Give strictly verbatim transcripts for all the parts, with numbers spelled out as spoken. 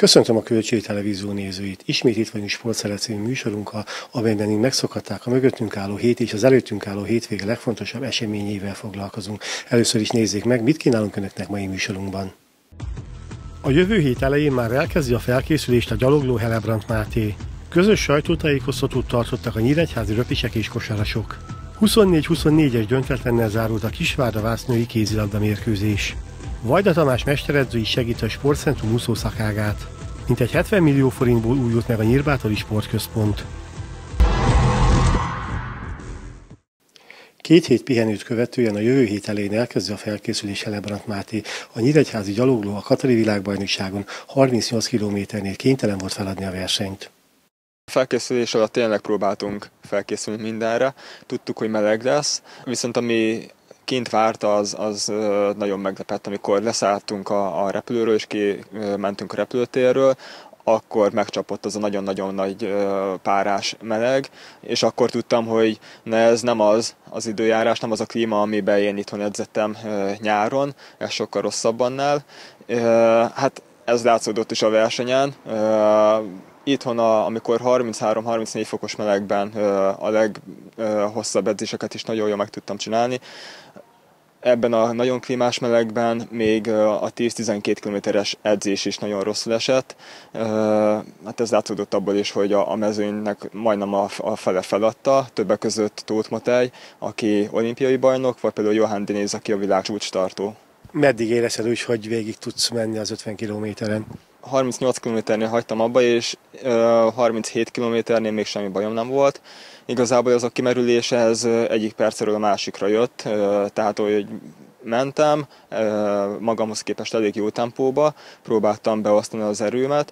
Köszöntöm a Kölcsei Televízió nézőit! Ismét itt vagyunk Sportszeret című műsorunkkal, amelyben megszokhatták a mögöttünk álló hét és az előttünk álló hétvége legfontosabb eseményével foglalkozunk. Először is nézzék meg, mit kínálunk Önöknek mai műsorunkban. A jövő hét elején már elkezdi a felkészülést a gyalogló Helebrant Máté. Közös sajtótájékoztatót tartottak a nyíregyházi röpisek és kosarasok. huszonnégy huszonnégyes döntetlennel zárult a Kisvárda-Vász női kézilabda mérkőzés. Vajda Tamás mesteredző is segít a Sportcentrum úszószakágát. Mintegy hetven millió forintból újult meg a Nyírbátori Sportközpont. Két hét pihenőt követően a jövő hét elején elkezdi a felkészülés Helebrant Máté. A nyíregyházi gyalogló a Katari világbajnokságon harmincnyolc kilométernél kénytelen volt feladni a versenyt. A felkészülés alatt tényleg próbáltunk felkészülni mindenre. Tudtuk, hogy meleg lesz, viszont ami kint várt, az, az nagyon meglepett, amikor leszálltunk a, a repülőről és kimentünk a repülőtérről, akkor megcsapott az a nagyon-nagyon nagy párás meleg, és akkor tudtam, hogy ne, ez nem az az időjárás, nem az a klíma, amiben én itthon edzettem nyáron, ez sokkal rosszabb annál. Hát ez látszódott is a versenyen. Itthon, a, amikor harminchárom-harmincnégy fokos melegben a leghosszabb edzéseket is nagyon jól meg tudtam csinálni, ebben a nagyon klímás melegben még a tíz-tizenkét kilométeres edzés is nagyon rosszul esett. Hát ez látszódott abból is, hogy a mezőnynek majdnem a fele feladta, többek között Tóth Matej, aki olimpiai bajnok, vagy például Johann Diniz, aki a világ csúcstartó. Meddig érezted úgy, hogy végig tudsz menni az ötven kilométeren? harmincnyolc kilométernél hagytam abba, és harminchét kilométernél még semmi bajom nem volt. Igazából az a kimerülés ez egyik percről a másikra jött, tehát hogy mentem, magamhoz képest elég jó tempóba, próbáltam beosztani az erőmet,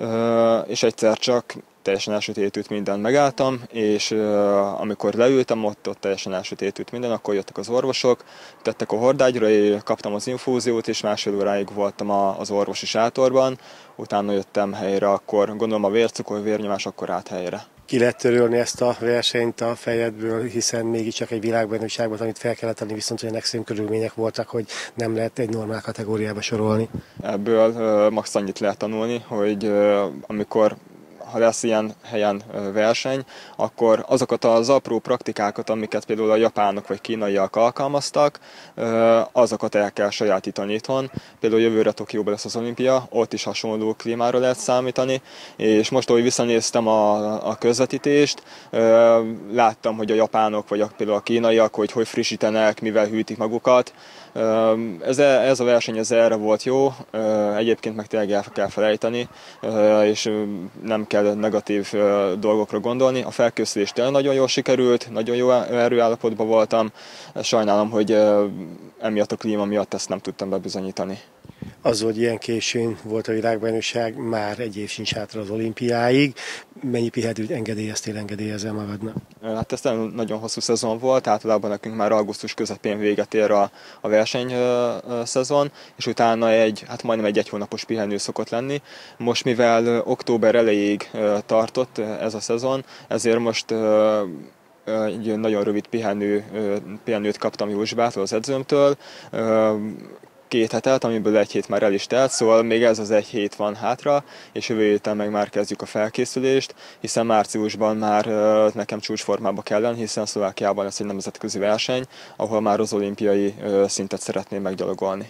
és egyszer csak teljesen elsötétült mindent megálltam, és uh, amikor leültem, ott, ott teljesen elsötétült minden, akkor jöttek az orvosok, tettek a hordágyra, én kaptam az infúziót, és másfél óráig voltam a, az orvosi sátorban, utána jöttem helyre, akkor gondolom a vércukor, vérnyomás, akkor át helyre. Ki lehet törölni ezt a versenyt a fejedből, hiszen mégiscsak egy világbajnokságban, amit fel kellett adni, viszont olyan extrém körülmények voltak, hogy nem lehet egy normál kategóriába sorolni. Ebből uh, max annyit lehet tanulni, hogy uh, amikor ha lesz ilyen helyen verseny, akkor azokat az apró praktikákat, amiket például a japánok vagy kínaiak alkalmaztak, azokat el kell sajátítani itthon. Például jövőre Tokióban lesz az olimpia, ott is hasonló klímára lehet számítani, és most, ahogy visszanéztem a, a közvetítést, láttam, hogy a japánok vagy a, például a kínaiak, hogy hogy frissítenek, mivel hűtik magukat. Ez, ez a verseny ez erre volt jó, egyébként meg tényleg el kell felejteni, és nem kell negatív dolgokra gondolni. A felkészülés tényleg nagyon jól sikerült, nagyon jó erőállapotban voltam. Sajnálom, hogy emiatt a klíma miatt ezt nem tudtam bebizonyítani. Az, hogy ilyen későn volt a világbajnokság, már egy év sincs hátra az olimpiáig. Mennyi pihenőt engedélyeztél, engedélyezel magadnak? Hát ez nagyon hosszú szezon volt, általában nekünk már augusztus közepén véget ér a, a versenyszezon, és utána egy, hát majdnem egy egy hónapos pihenő szokott lenni. Most, mivel október elejéig tartott ez a szezon, ezért most egy nagyon rövid pihenő, pihenőt kaptam Józsibától, az edzőmtől, két hetet, amiből egy hét már el is telt, szóval még ez az egy hét van hátra, és jövő héten meg már kezdjük a felkészülést, hiszen márciusban már nekem csúcsformába kell lenni, hiszen Szlovákiában lesz egy nemzetközi verseny, ahol már az olimpiai szintet szeretném meggyalogolni.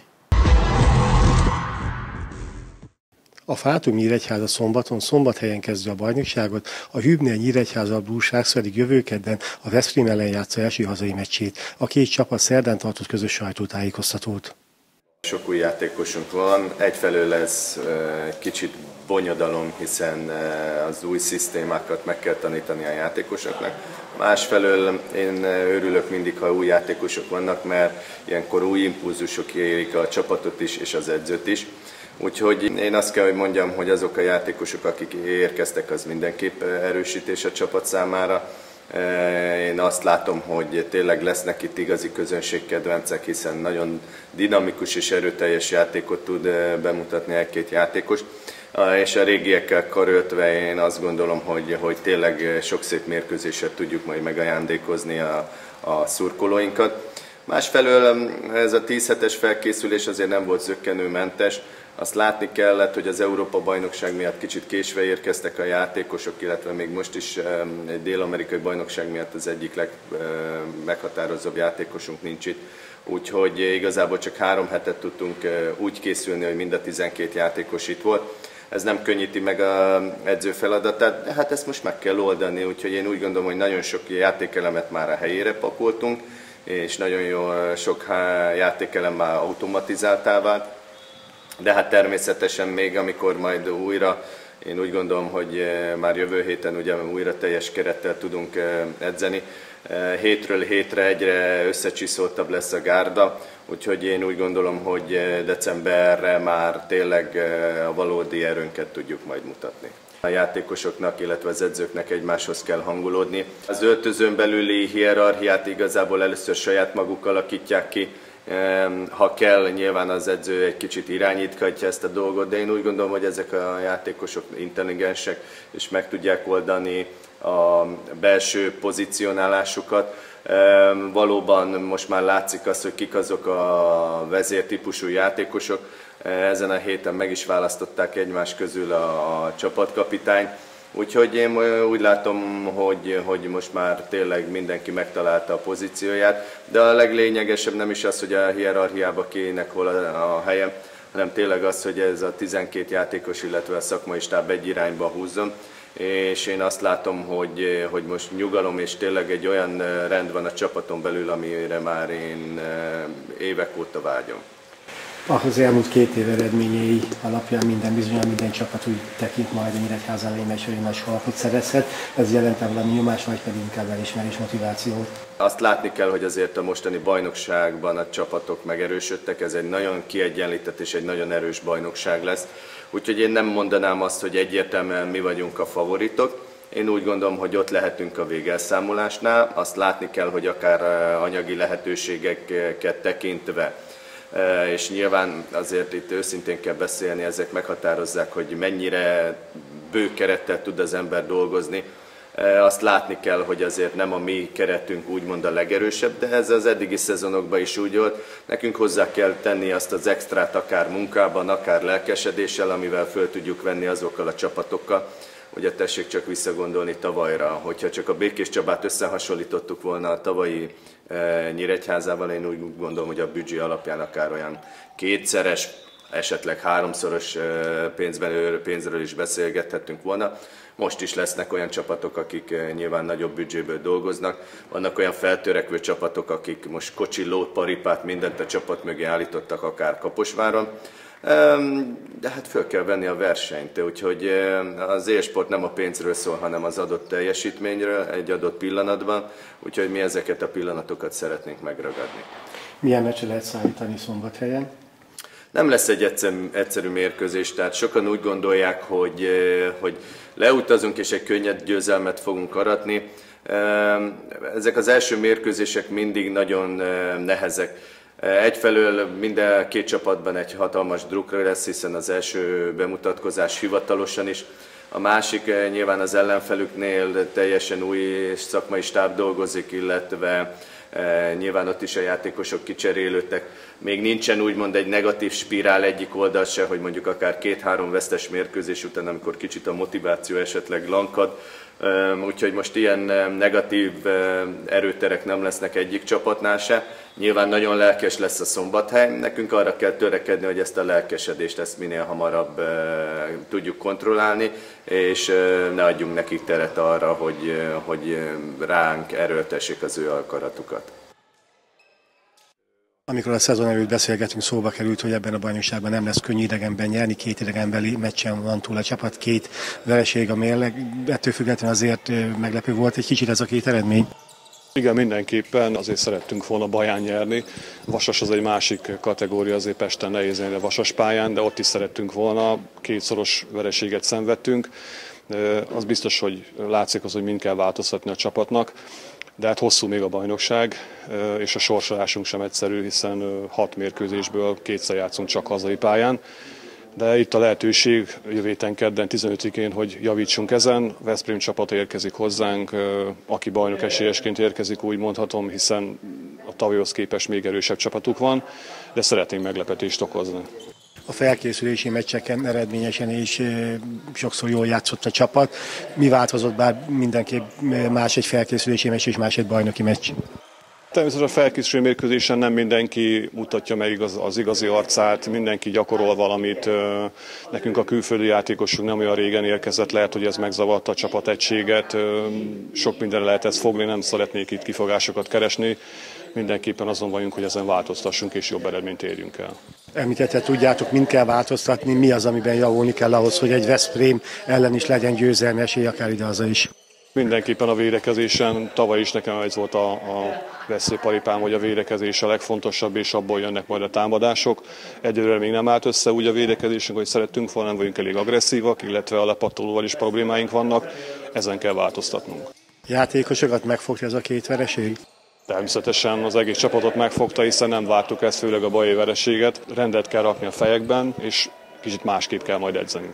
A Fátum Nyíregyháza szombaton Szombathelyen kezdi a bajnokságot, a Hübner Nyíregyháza Bluesáks pedig jövő kedden a Veszprém ellen játsza első hazai meccsét. A két csapat szerdán tartott közös sajtótájékoztatót. Sok új játékosunk van, egyfelől ez kicsit bonyodalom, hiszen az új szisztémákat meg kell tanítani a játékosoknak. Másfelől én örülök mindig, ha új játékosok vannak, mert ilyenkor új impulzusok érik a csapatot is és az edzőt is. Úgyhogy én azt kell, hogy mondjam, hogy azok a játékosok, akik érkeztek, az mindenképp erősítés a csapat számára. Én azt látom, hogy tényleg lesznek itt igazi közönségkedvencek, hiszen nagyon dinamikus és erőteljes játékot tud bemutatni egy-két játékos. És a régiekkel karöltve én azt gondolom, hogy, hogy tényleg sok szép mérkőzéssel tudjuk majd megajándékozni a, a szurkolóinkat. Másfelől ez a tíz hetes felkészülés azért nem volt zökkenőmentes, Azt látni kellett, hogy az Európa-bajnokság miatt kicsit késve érkeztek a játékosok, illetve még most is egy dél-amerikai bajnokság miatt az egyik legmeghatározóbb játékosunk nincs itt. Úgyhogy igazából csak három hetet tudtunk úgy készülni, hogy mind a tizenkét játékos itt volt. Ez nem könnyíti meg az edző feladatát, de hát ezt most meg kell oldani, úgyhogy én úgy gondolom, hogy nagyon sok játékelemet már a helyére pakoltunk, és nagyon jó sok játékelem már automatizáltá vált. De hát természetesen még amikor majd újra, én úgy gondolom, hogy már jövő héten ugye újra teljes kerettel tudunk edzeni, hétről hétre egyre összecsiszoltabb lesz a gárda, úgyhogy én úgy gondolom, hogy decemberre már tényleg a valódi erőnket tudjuk majd mutatni. A játékosoknak, illetve az edzőknek egymáshoz kell hangolódni. Az öltözőn belüli hierarchiát igazából először saját maguk alakítják ki. Ha kell, nyilván az edző egy kicsit irányíthatja ezt a dolgot, de én úgy gondolom, hogy ezek a játékosok intelligensek, és meg tudják oldani a belső pozícionálásukat. Valóban most már látszik az, hogy kik azok a vezértípusú játékosok. Ezen a héten meg is választották egymás közül a csapatkapitány. Úgyhogy én úgy látom, hogy, hogy most már tényleg mindenki megtalálta a pozícióját, de a leglényegesebb nem is az, hogy a hierarchiába kinek hol a, a helye, hanem tényleg az, hogy ez a tizenkét játékos, illetve a szakmai stáb egy irányba húzzon. És én azt látom, hogy, hogy most nyugalom és tényleg egy olyan rend van a csapaton belül, amire már én évek óta vágyom. Az elmúlt két év eredményei alapján minden bizonyan minden csapat úgy tekint majd a Nyíregyházán elé megy, hogy nagy sarkot szerezhet. Ez jelent valami nyomás, vagy pedig inkább elismerés, motiváció? Azt látni kell, hogy azért a mostani bajnokságban a csapatok megerősödtek. Ez egy nagyon kiegyenlített és egy nagyon erős bajnokság lesz. Úgyhogy én nem mondanám azt, hogy egyértelműen mi vagyunk a favoritok. Én úgy gondolom, hogy ott lehetünk a végelszámolásnál. Azt látni kell, hogy akár anyagi lehetőségeket tekintve, és nyilván azért itt őszintén kell beszélni, ezek meghatározzák, hogy mennyire bő kerettel tud az ember dolgozni. Azt látni kell, hogy azért nem a mi keretünk úgymond a legerősebb, de ez az eddigi szezonokban is úgy volt. Nekünk hozzá kell tenni azt az extrát akár munkában, akár lelkesedéssel, amivel föl tudjuk venni azokkal a csapatokkal. Ugye tessék csak visszagondolni tavalyra, hogyha csak a Békés Csabát összehasonlítottuk volna a tavalyi Nyíregyházával, én úgy gondolom, hogy a büdzsé alapján akár olyan kétszeres, esetleg háromszoros pénzben, pénzről is beszélgethettünk volna. Most is lesznek olyan csapatok, akik nyilván nagyobb büdzséből dolgoznak. Vannak olyan feltörekvő csapatok, akik most kocsilót, paripát, mindent a csapat mögé állítottak, akár Kaposváron. De hát föl kell venni a versenyt, úgyhogy az e-sport nem a pénzről szól, hanem az adott teljesítményről egy adott pillanatban, úgyhogy mi ezeket a pillanatokat szeretnénk megragadni. Milyen meccsre lehet számítani Szombathelyen? Nem lesz egy egyszerű, egyszerű mérkőzés, tehát sokan úgy gondolják, hogy, hogy leutazunk és egy könnyed győzelmet fogunk aratni. Ezek az első mérkőzések mindig nagyon nehezek. Egyfelől minden két csapatban egy hatalmas drukra lesz, hiszen az első bemutatkozás hivatalosan is. A másik nyilván az ellenfelüknél teljesen új szakmai stáb dolgozik, illetve nyilván ott is a játékosok kicserélődtek. Még nincsen úgymond egy negatív spirál egyik oldal se, hogy mondjuk akár két-három vesztes mérkőzés után, amikor kicsit a motiváció esetleg lankad. Úgyhogy most ilyen negatív erőterek nem lesznek egyik csapatnál se. Nyilván nagyon lelkes lesz a Szombathely. Nekünk arra kell törekedni, hogy ezt a lelkesedést ezt minél hamarabb tudjuk kontrollálni, és ne adjunk nekik teret arra, hogy, hogy ránk erőltessék az ő akaratukat. Amikor a szezon előtt beszélgetünk, szóba került, hogy ebben a bajnokságban nem lesz könnyű idegenben nyerni, két idegenbeli meccsen van túl a csapat, két vereség a mérleg. Ettől függetlenül azért meglepő volt egy kicsit ez a két eredmény. Igen, mindenképpen azért szerettünk volna Baján nyerni. Vasas az egy másik kategória, azért Pesten nehéz nyerni a Vasas pályán, de ott is szerettünk volna, kétszoros vereséget szenvedtünk. Az biztos, hogy látszik az, hogy mind kell változtatni a csapatnak. De hát hosszú még a bajnokság, és a sorsolásunk sem egyszerű, hiszen hat mérkőzésből kétszer játszunk csak hazai pályán. De itt a lehetőség jövő héten kedden tizenötödikén, hogy javítsunk ezen. Veszprém csapata érkezik hozzánk, aki bajnok esélyesként érkezik, úgy mondhatom, hiszen a tavalyhoz képest még erősebb csapatuk van, de szeretnénk meglepetést okozni. a felkészülési meccseken eredményesen és sokszor jól játszott a csapat. Mi változott, bár mindenképp más egy felkészülési meccs és más egy bajnoki meccs? Természetesen a felkészülő mérkőzésen nem mindenki mutatja meg az, az igazi arcát, mindenki gyakorol valamit. Nekünk a külföldi játékosunk nem olyan régen érkezett, lehet, hogy ez megzavarta a csapategységet. Sok mindenre lehet ezt fogni, nem szeretnék itt kifogásokat keresni. Mindenképpen azon vagyunk, hogy ezen változtassunk és jobb eredményt érjünk el. Említette, tudjátok, mind kell változtatni, mi az, amiben javulni kell ahhoz, hogy egy Veszprém ellen is legyen győzelmi esély, akár idehaza is. Mindenképpen a védekezésen, tavaly is nekem ez volt a, a veszélyparipám, hogy a védekezés a legfontosabb, és abból jönnek majd a támadások. Egyelőre még nem állt össze úgy a védekezésünk, hogy szerettünk volna, nem vagyunk elég agresszívak, illetve a lepattolóval is problémáink vannak, ezen kell változtatnunk. Játékosokat megfogta ez a két vereség? Természetesen az egész csapatot megfogta, hiszen nem vártuk ezt, főleg a bajai vereséget. Rendet kell rakni a fejekben, és kicsit másképp kell majd edzeni.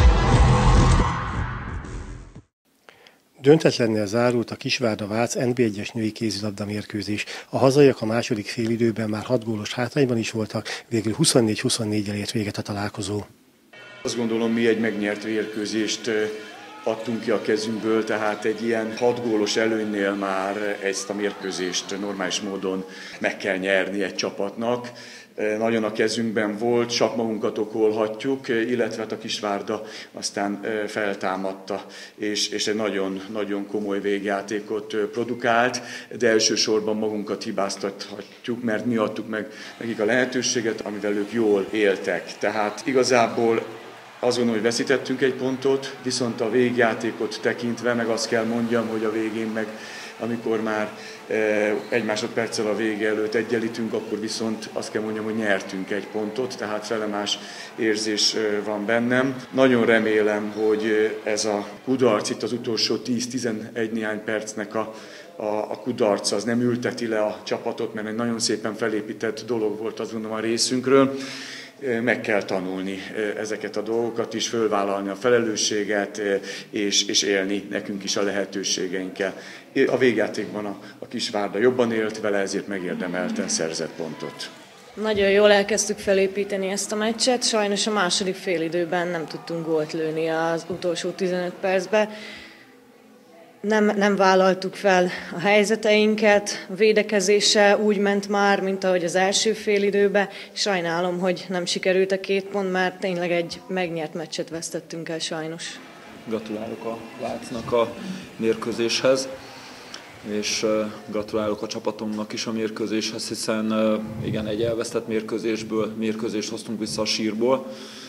Döntetlennél zárult a Kisvárda-Vác en bé egyes női kézilabda mérkőzés. A hazaiak a második félidőben már hat gólos hátrányban is voltak, végül huszonnégy huszonnégyel ért véget a találkozó. Azt gondolom, mi egy megnyert mérkőzést adtunk ki a kezünkből, tehát egy ilyen hat gólos előnynél már ezt a mérkőzést normális módon meg kell nyerni egy csapatnak. Nagyon a kezünkben volt, csak magunkat okolhatjuk, illetve a Kisvárda aztán feltámadta, és, és egy nagyon, nagyon komoly végjátékot produkált, de elsősorban magunkat hibáztathatjuk, mert mi adtuk meg nekik a lehetőséget, amivel ők jól éltek. Tehát igazából azt gondolom, hogy veszítettünk egy pontot, viszont a végjátékot tekintve, meg azt kell mondjam, hogy a végén meg, amikor már egy másodperccel a vége előtt egyenlítünk, akkor viszont azt kell mondjam, hogy nyertünk egy pontot, tehát felemás érzés van bennem. Nagyon remélem, hogy ez a kudarc itt az utolsó tíz-tizenegy néhány percnek a, a, a kudarc az nem ülteti le a csapatot, mert egy nagyon szépen felépített dolog volt, azt gondolom, a részünkről. Meg kell tanulni ezeket a dolgokat is, fölvállalni a felelősséget, és, és élni nekünk is a lehetőségeinkkel. A végjátékban a, a Kisvárda jobban élt vele, ezért megérdemelten szerzett pontot. Nagyon jól elkezdtük felépíteni ezt a meccset, sajnos a második félidőben nem tudtunk gólt lőni az utolsó tizenöt percben. Nem, nem vállaltuk fel a helyzeteinket, a védekezése úgy ment már, mint ahogy az első félidőben. Sajnálom, hogy nem sikerült a két pont, mert tényleg egy megnyert meccset vesztettünk el sajnos. Gratulálok a Vácnak a mérkőzéshez, és gratulálok a csapatomnak is a mérkőzéshez, hiszen igen, egy elvesztett mérkőzésből mérkőzést hoztunk vissza a sírból.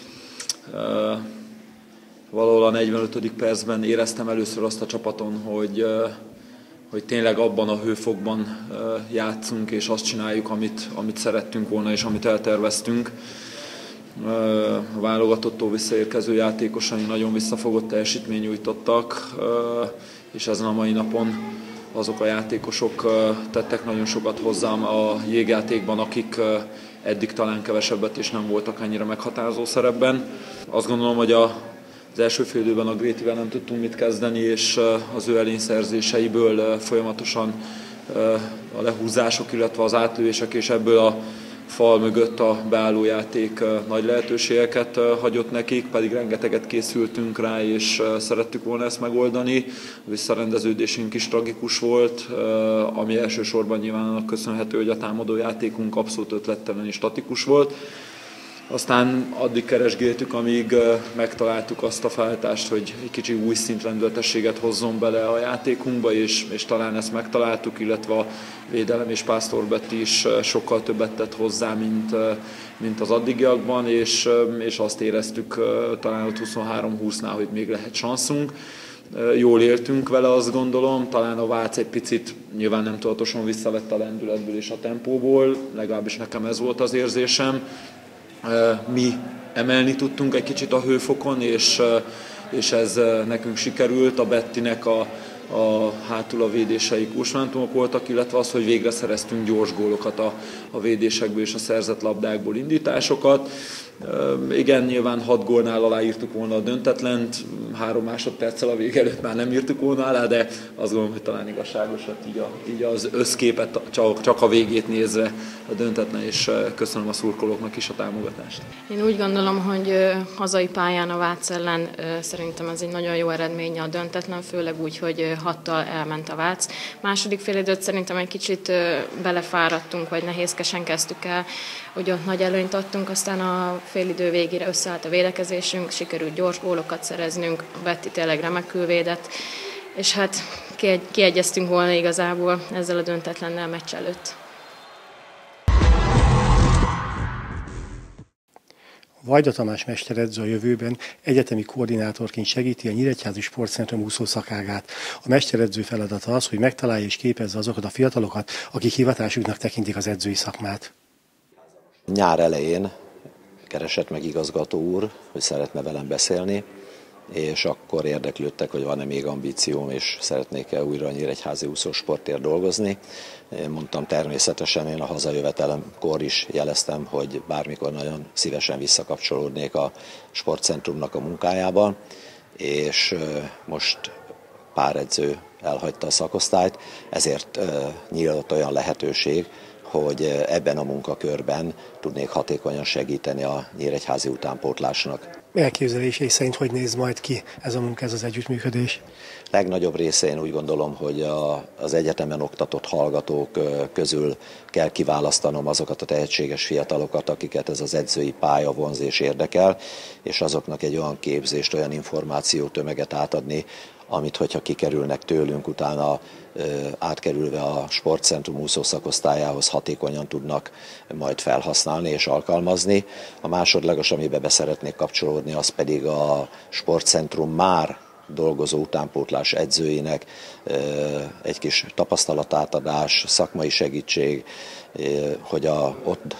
Valahol a negyvenötödik percben éreztem először azt a csapaton, hogy, hogy tényleg abban a hőfokban játszunk, és azt csináljuk, amit, amit szerettünk volna, és amit elterveztünk. A válogatottól visszaérkező játékosai nagyon visszafogott teljesítményt nyújtottak, és ezen a mai napon azok a játékosok tettek nagyon sokat hozzám a jégjátékban, akik eddig talán kevesebbet és nem voltak annyira meghatározó szerepben. Azt gondolom, hogy a Az első fél időben a Grétivel nem tudtunk mit kezdeni, és az ő elényszerzéseiből folyamatosan a lehúzások, illetve az átlövések, és ebből a fal mögött a beállójáték nagy lehetőségeket hagyott nekik, pedig rengeteget készültünk rá, és szerettük volna ezt megoldani. A visszarendeződésünk is tragikus volt, ami elsősorban nyilván annak köszönhető, hogy a támadójátékunk abszolút ötlettelen és statikus volt. Aztán addig keresgéltük, amíg megtaláltuk azt a váltást, hogy egy kicsi új szintlendületességet hozzon bele a játékunkba, és, és talán ezt megtaláltuk, illetve a védelem és Pásztor Betti is sokkal többet tett hozzá, mint, mint az addigiakban, és, és azt éreztük talán ott huszonhárom húsznál, hogy még lehet sanszunk. Jól éltünk vele, azt gondolom, talán a Vác egy picit nyilván nem tudatosan visszavett a lendületből és a tempóból, legalábbis nekem ez volt az érzésem. Mi emelni tudtunk egy kicsit a hőfokon, és, és ez nekünk sikerült. A Bettinek a, a hátul a védései kulcsmomentumok voltak, illetve az, hogy végre szereztünk gyors gólokat a, a védésekből és a szerzett labdákból indításokat. Igen, nyilván hat gólnál aláírtuk volna a döntetlent, három másodperccel a vége előtt már nem írtuk volna alá, de azt gondolom, hogy talán igazságos, hogy így, a, így az összképet csak, csak a végét nézve a döntetlen, és köszönöm a szurkolóknak is a támogatást. Én úgy gondolom, hogy hazai pályán a Vác ellen szerintem ez egy nagyon jó eredménye a döntetlen, főleg úgy, hogy hattal elment a Vác. Második fél időt szerintem egy kicsit belefáradtunk, vagy nehézkesen kezdtük el, hogy ott nagy előnyt adtunk, aztán a félidő végére összeállt a védekezésünk, sikerült gyors gólokat szereznünk, a Betty tényleg remekül védett, és hát kiegyeztünk volna igazából ezzel a döntetlennel meccs előtt. Vajda Tamás mesteredző a jövőben egyetemi koordinátorként segíti a Nyíregyházi Sportcentrum úszó szakágát. A mesteredző feladata az, hogy megtalálja és képezze azokat a fiatalokat, akik hivatásuknak tekintik az edzői szakmát. Nyár elején keresett meg igazgató úr, hogy szeretne velem beszélni, és akkor érdeklődtek, hogy van-e még ambícióm, és szeretnék-e újra a Nyíregyházi úszósportért dolgozni. Én mondtam, természetesen én a hazajövetelemkor is jeleztem, hogy bármikor nagyon szívesen visszakapcsolódnék a sportcentrumnak a munkájában, és most pár edző elhagyta a szakosztályt, ezért nyílt olyan lehetőség, hogy ebben a munkakörben tudnék hatékonyan segíteni a nyíregyházi utánpótlásnak. Elképzelései szerint hogy néz majd ki ez a munka, ez az együttműködés? Legnagyobb része én úgy gondolom, hogy a, az egyetemen oktatott hallgatók közül kell kiválasztanom azokat a tehetséges fiatalokat, akiket ez az edzői pálya vonz és érdekel, és azoknak egy olyan képzést, olyan információtömeget átadni, amit hogyha kikerülnek tőlünk, utána átkerülve a sportcentrum úszószakosztályához hatékonyan tudnak majd felhasználni és alkalmazni. A másodlagos, amiben be szeretnék kapcsolódni, az pedig a sportcentrum már dolgozó utánpótlás edzőinek egy kis tapasztalatátadás, szakmai segítség, hogy a ott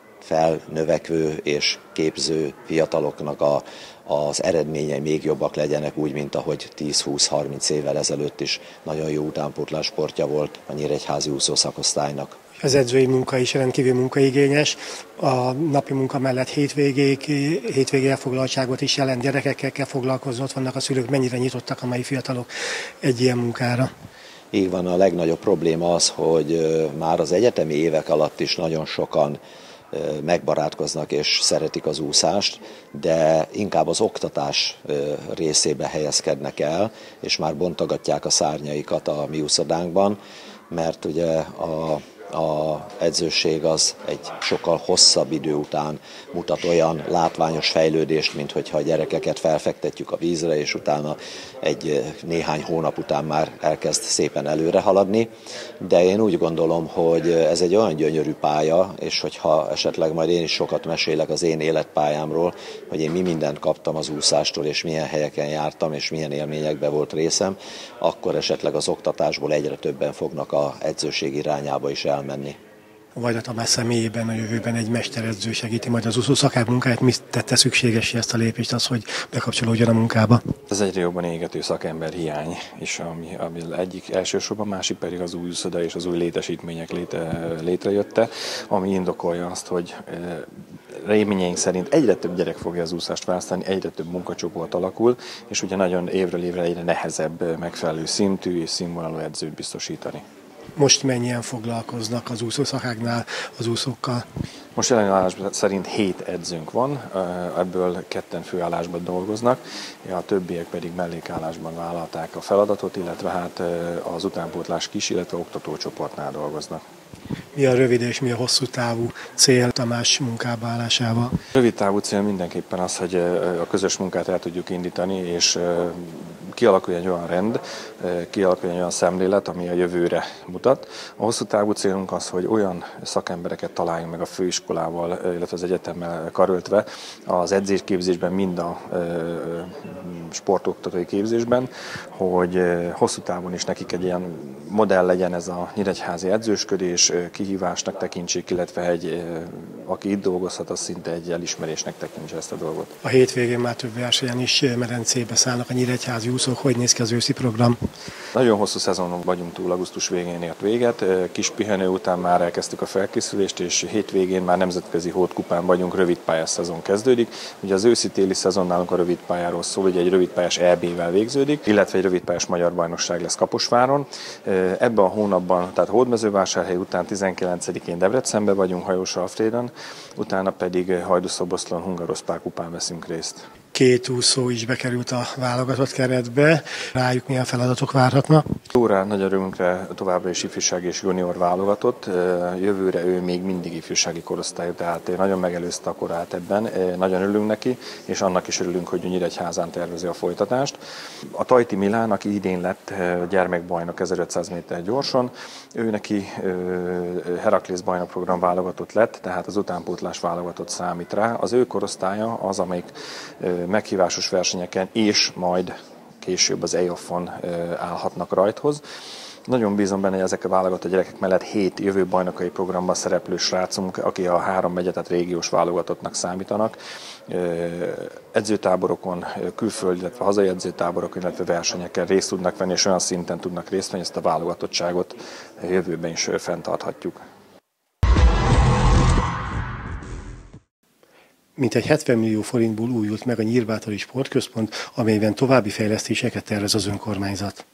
felnövekvő és képző fiataloknak a, az eredményei még jobbak legyenek, úgy, mint ahogy tíz-húsz-harminc évvel ezelőtt is nagyon jó utánpótlás sportja volt a nyíregyházi úszószakosztálynak. Az edzői munka is rendkívül munkaigényes. A napi munka mellett hétvégék, hétvégi elfoglaltságot is jelent, gyerekekkel kell foglalkozni, ott vannak a szülők, mennyire nyitottak a mai fiatalok egy ilyen munkára. Így van, a legnagyobb probléma az, hogy már az egyetemi évek alatt is nagyon sokan megbarátkoznak és szeretik az úszást, de inkább az oktatás részébe helyezkednek el, és már bontogatják a szárnyaikat a mi úszodánkban, mert ugye a A edzőség az egy sokkal hosszabb idő után mutat olyan látványos fejlődést, mint hogyha a gyerekeket felfektetjük a vízre, és utána egy néhány hónap után már elkezd szépen előre haladni. De én úgy gondolom, hogy ez egy olyan gyönyörű pálya, és hogyha esetleg majd én is sokat mesélek az én életpályámról, hogy én mi mindent kaptam az úszástól, és milyen helyeken jártam, és milyen élményekben volt részem, akkor esetleg az oktatásból egyre többen fognak az edzőség irányába is elmenni. menni. Vajda Tamás személyében a jövőben egy mesteredző segíti majd az úszó szakák munkáját. Mi tette szükséges ezt a lépést, az, hogy bekapcsolódjon a munkába? Ez egyre jobban égető szakember hiány, és ami, ami egyik elsősorban, másik pedig az új úszoda és az új létesítmények léte, létrejötte, ami indokolja azt, hogy reményeink szerint egyre több gyerek fogja az úszást választani, egyre több munkacsoport alakul, és ugye nagyon évről évre egyre nehezebb megfelelő szintű és színvonalú edzőt biztosítani. Most mennyien foglalkoznak az úszószakáknál az úszókkal? Most jelen állásban szerint hét edzőnk van, ebből ketten főállásban dolgoznak, a többiek pedig mellékállásban vállalták a feladatot, illetve hát az utánpótlás kis, illetve oktatócsoportnál dolgoznak. Mi a rövid és mi a hosszú távú cél Tamás munkába állásával? Rövid távú cél mindenképpen az, hogy a közös munkát el tudjuk indítani, és kialakuljon egy olyan rend, kialakuljon egy olyan szemlélet, ami a jövőre mutat. A hosszú távú célunk az, hogy olyan szakembereket találjunk meg a főiskolával, illetve az egyetemmel karöltve az edzésképzésben, mind a sportoktatói képzésben, hogy hosszú távon is nekik egy ilyen modell legyen ez a nyíregyházi edzősködés, kihívásnak tekintsék, illetve egy, aki itt dolgozhat, az szinte egy elismerésnek tekintse ezt a dolgot. A hétvégén már több versenyen is medencébe szállnak a nyíregyházi úszók. úszók, hogy néz ki az őszi program? Nagyon hosszú szezonon vagyunk túl, augusztus végén ért véget. Kis pihenő után már elkezdtük a felkészülést, és hétvégén már nemzetközi hótkupán vagyunk, rövidpályás szezon kezdődik. Ugye az őszi-téli szezon nálunk a rövidpályáról szól, ugye egy rövidpályás é bé-vel végződik, illetve egy rövidpályás magyar bajnokság lesz Kaposváron. Ebben a hónapban, tehát Hódmezővásárhely után tizenkilencedikén Debrecenben vagyunk Hajós Alfrédon, utána pedig Hajdúszoboszlón Hungaroszpál kupán veszünk részt. Két úszó is bekerült a válogatott keretbe. Rájuk milyen feladatok várhatnak? Tóra nagy örömünkre továbbra is ifjúság és junior válogatott. Jövőre ő még mindig ifjúsági korosztályú, tehát nagyon megelőzte a korát ebben. Nagyon örülünk neki, és annak is örülünk, hogy Nyíregyházán tervezi a folytatást. A Tajti Milán, aki idén lett gyermekbajnok ezerötszáz méter gyorson, ő neki Heraklész bajnokprogram válogatott lett, tehát az utánpótlás válogatott számít rá. Az ő korosztálya az, amelyik meghívásos versenyeken és majd később az é o-on állhatnak rajthoz. Nagyon bízom benne, hogy ezek a válogatott gyerekek mellett hét jövő bajnokai programban szereplő srácunk, aki a három megye, tehát régiós válogatottnak számítanak, edzőtáborokon, külföldi, illetve hazai edzőtáborokon, illetve versenyeken részt tudnak venni, és olyan szinten tudnak részt venni, ezt a válogatottságot jövőben is fenntarthatjuk. Mintegy hetven millió forintból újult meg a Nyírbátori Sportközpont, amelyben további fejlesztéseket tervez az önkormányzat.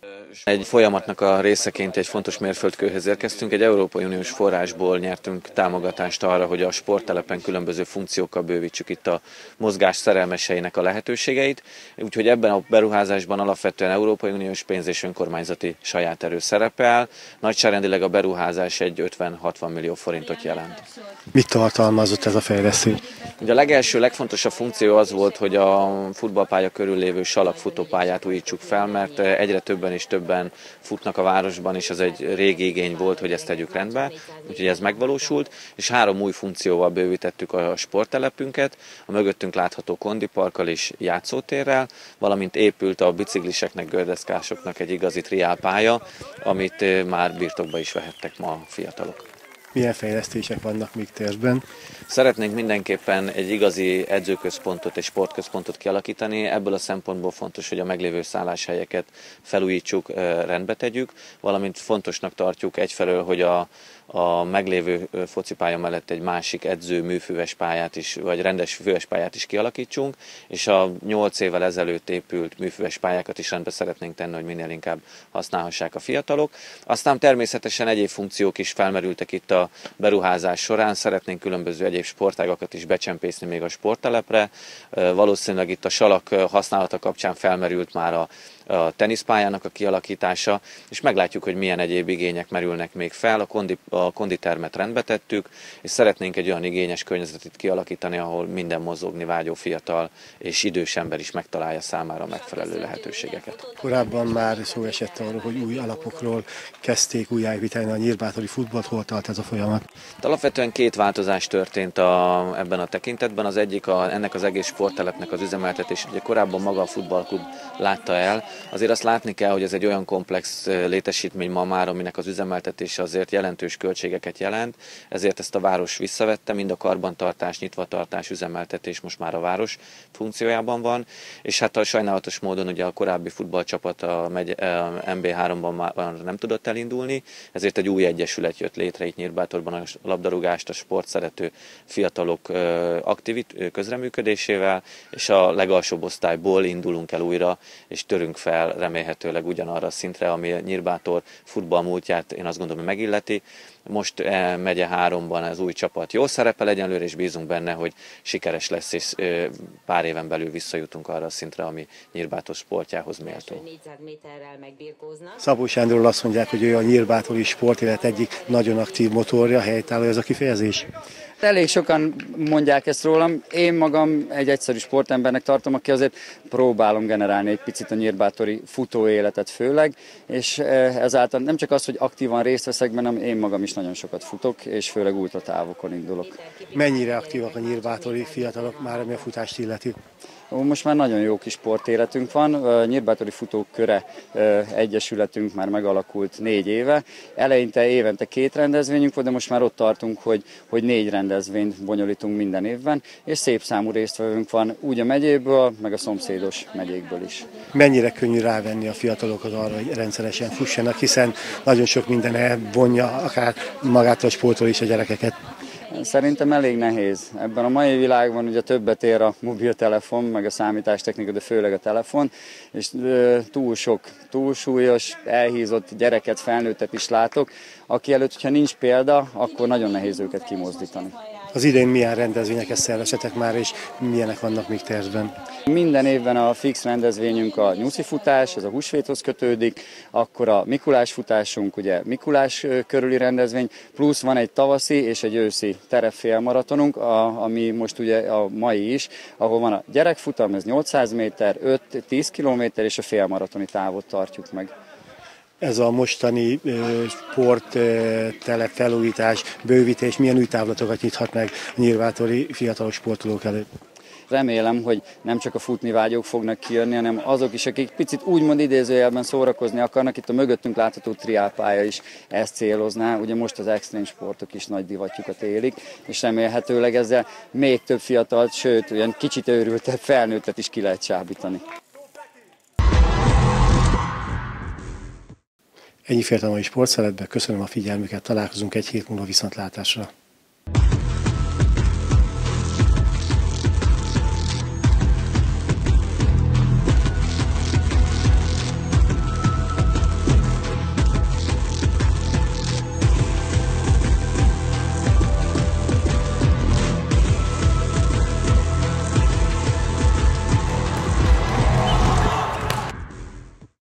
Egy folyamatnak a részeként egy fontos mérföldkőhöz érkeztünk. Egy Európai Uniós forrásból nyertünk támogatást arra, hogy a sporttelepen különböző funkciókkal bővítsük itt a mozgás szerelmeseinek a lehetőségeit. Úgyhogy ebben a beruházásban alapvetően Európai Uniós pénz és önkormányzati saját erő szerepel. Nagyságrendileg a beruházás egy ötven-hatvan millió forintot jelent. Mit tartalmazott ez a fejlesztés? Ugye a legelső, legfontosabb funkció az volt, hogy a futballpálya körül lévő salakfutópályát újítsuk fel, mert egyre többen és többen futnak a városban, és ez egy régi igény volt, hogy ezt tegyük rendbe, úgyhogy ez megvalósult, és három új funkcióval bővítettük a sporttelepünket, a mögöttünk látható kondiparkkal és játszótérrel, valamint épült a bicikliseknek, gördeszkásoknak egy igazi triálpálya, amit már birtokba is vehettek ma a fiatalok. Milyen fejlesztések vannak még tervben? Szeretnénk mindenképpen egy igazi edzőközpontot, egy sportközpontot kialakítani. Ebből a szempontból fontos, hogy a meglévő szálláshelyeket felújítsuk, rendbe tegyük, valamint fontosnak tartjuk egyfelől, hogy a a meglévő focipálya mellett egy másik edző műfüves pályát is, vagy rendes füves pályát is kialakítsunk, és a nyolc évvel ezelőtt épült műfüves pályákat is rendbe szeretnénk tenni, hogy minél inkább használhassák a fiatalok. Aztán természetesen egyéb funkciók is felmerültek itt a beruházás során, szeretnénk különböző egyéb sportágakat is becsempészni még a sporttelepre. Valószínűleg itt a salak használata kapcsán felmerült már a a teniszpályának a kialakítása, és meglátjuk, hogy milyen egyéb igények merülnek még fel. A, kondi, a konditermet rendbe tettük, és szeretnénk egy olyan igényes környezetet kialakítani, ahol minden mozogni vágyó fiatal és idős ember is megtalálja számára megfelelő lehetőségeket. Korábban már szó esett arról, hogy új alapokról kezdték újjáépíteni a nyírbátori futballt, hol tart ez a folyamat? Alapvetően két változás történt a, ebben a tekintetben. Az egyik a, ennek az egész sporttelepnek az üzemeltetés. Ugye korábban maga a futballklub látta el. Azért azt látni kell, hogy ez egy olyan komplex létesítmény ma már, aminek az üzemeltetése azért jelentős költségeket jelent, ezért ezt a város visszavette, mind a karbantartás, nyitvatartás, üzemeltetés most már a város funkciójában van, és hát a sajnálatos módon ugye a korábbi futballcsapat a em bé háromban már nem tudott elindulni, ezért egy új egyesület jött létre itt Nyírbátorban a labdarúgást, a sportszerető fiatalok aktivit közreműködésével, és a legalsóbb osztályból indulunk el újra, és törünk fel remélhetőleg ugyanarra a szintre, ami a Nyírbátor futball múltját én azt gondolom, hogy megilleti. Most megye háromban az új csapat jól szerepel egyenlőre, és bízunk benne, hogy sikeres lesz, és pár éven belül visszajutunk arra a szintre, ami Nyírbátor sportjához méltó. Szabó Sándorról azt mondják, hogy ő a nyírbátori sportélet egyik nagyon aktív motorja, helytálló ez a kifejezés? Elég sokan mondják ezt rólam. Én magam egy egyszerű sportembernek tartom, aki azért próbálom generálni egy picit a nyírbátori futóéletet főleg, és ezáltal nem csak az, hogy aktívan részt veszek benne, hanem én magam is nagyon sokat futok, és főleg ultratávokon indulok. Mennyire aktívak a nyírbátori fiatalok már, ami a futást illeti? most már nagyon jó kis sportéletünk van. Nyírbátori Futók Köre Egyesületünk már megalakult négy éve. Eleinte évente két rendezvényünk volt, de most már ott tartunk, hogy, hogy négy rendezvényt bonyolítunk minden évben, és szép számú résztvevőnk van úgy a megyéből, meg a szomszédos megyékből is. Mennyire könnyű rávenni a fiatalokat arra, hogy rendszeresen fussanak, hiszen nagyon sok minden elvonja akár magától a sportól is a gyerekeket. Szerintem elég nehéz. Ebben a mai világban ugye többet ér a mobiltelefon, meg a számítástechnika, de főleg a telefon, és túl sok, túlsúlyos, elhízott gyereket, felnőttet is látok, aki előtt, hogyha nincs példa, akkor nagyon nehéz őket kimozdítani. Az idén milyen rendezvényeket szerveztetek már, és milyenek vannak még tervben? Minden évben a fix rendezvényünk a nyuszi futás, ez a húsvéthoz kötődik, akkor a Mikulás futásunk, ugye Mikulás körüli rendezvény, plusz van egy tavaszi és egy őszi terepfélmaratonunk, a, ami most ugye a mai is, ahol van a gyerekfutam, ez nyolcszáz méter, öt-tíz kilométer, és a félmaratoni távot tartjuk meg. Ez a mostani sporttelep felújítás, bővítés milyen új távlatokat nyithat meg a nyírbátori fiatalok sportolók előtt? Remélem, hogy nem csak a futni vágyók fognak kijönni, hanem azok is, akik picit úgymond idézőjelben szórakozni akarnak. Itt a mögöttünk látható triálpálya is ezt célozná. Ugye most az extrém sportok is nagy divatjukat élik, és remélhetőleg ezzel még több fiatalt, sőt, olyan kicsit őrültebb felnőttet is ki lehet csábítani. Ennyi fért a mai sportszeletben, köszönöm a figyelmüket, találkozunk egy hét múlva viszontlátásra.